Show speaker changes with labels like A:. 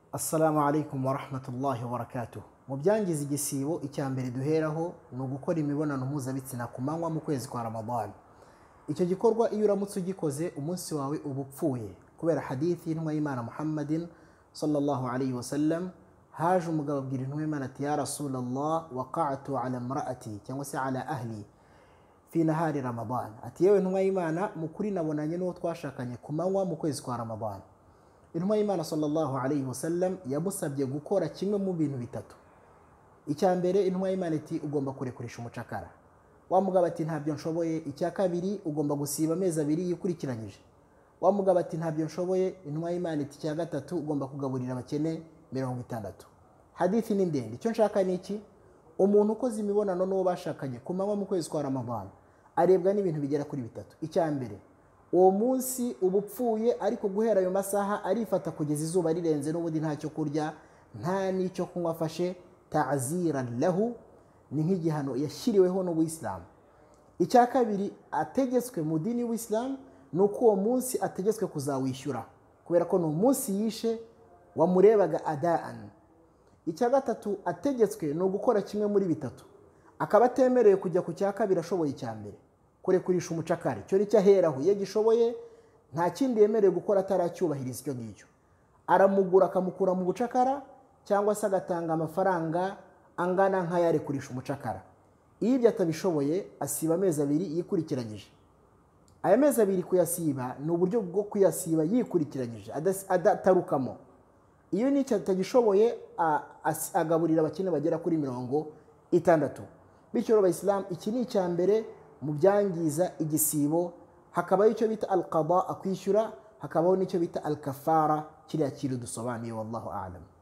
A: Assalamu alaikum wa rahmatullahi wa barakatuh. Mu byangiza igisibo icyambere duheraho no gukora imibonano mpuzabitsina ku manywa mu kwezi kwa Ramadan. Icyo gikorwa iyo uramutse ugikoze umunsi wawe ubupfuye kubera hadithi y'intumwa y'Imana Muhammadin sallallahu alayhi wa sallam. Haje umugabo abwira intumwa y'Imana ati ya Rasulullah waqa'tu ala imra'ati cyangwa se ala ahli fi nahari Ramadan. Ati yewe intumwa y'Imana mukuri nabonanye n'uwo twashakanye ku manywa mu kwezi kwa Ramadan. Intumwa y'Imana sallallahu alayhi wa sallam yamusabye gukora kimwe mu bintu bitatu. Icyambere intumwa y'Imana iti ugomba kurekurisha umucakara. Wa mugabo ati ntabyo nshoboye. Icya kabiri ugomba gusiba amezi abiri yikurikiranyije. Wa mugabo ati ntabyo nshoboye. Intumwa y'Imana iti icya gatatu ugomba kugaburira abakene 60. Hadithi ni ndende. Icyo nshaka ni iki? Umuntu ukoze imibonano n'uwo bashakanye ku manywa mu kwezi kwa Ramadan arebwa n'ibintu bigera kuri bitatu. Icyambere uwo munsi ubupfuye, ariko guhera ayo masaha arifata kugeza izuba rirenze n'ubundi ntacyo kurya nta n'icyo kunywa afashe, ta'ziran lahu, ni nk'igihano yashyiriweho n'Ubuislamu. Icya kabiri ategetswe mu dini w'Islam nuko uwo munsi ategetswe kuzawishyura kubera ko no munsi yishe wamurebaga adaan. Icya gatatu ategetswe no gukora kimwe muri bitatu, akaba atemerewe kujya ku cya kabiri ashoboye icyambere, kurekurisha umucakari. Cyo nicyo aheraho, iyo gishoboye nta kindi yemerewe gukora ataracyubahiriza icyo ngicyo. Aramugura akamukura mu bucakara cyangwa se agatanga amafaranga angana nk'ayarekurisha umucakara. Iyo ibyo atabishoboye asiba amezi abiri yikurikiranyije. Aya mezi abiri kuyasiba ni uburyo bwo kuyasiba yikurikiranyije adatarukamo. Iyo nicyo atagishoboye agaburira abakene bagera kuri 60. Bityo Abayisilamu iki ni icyambere mu byangiza igisibo. Hakabaho icyo bita al-qada, akwishyura. Hakabaho n'icyo bita al-kafara, kiriya kintu dusobanuye. Wallahu a'lam.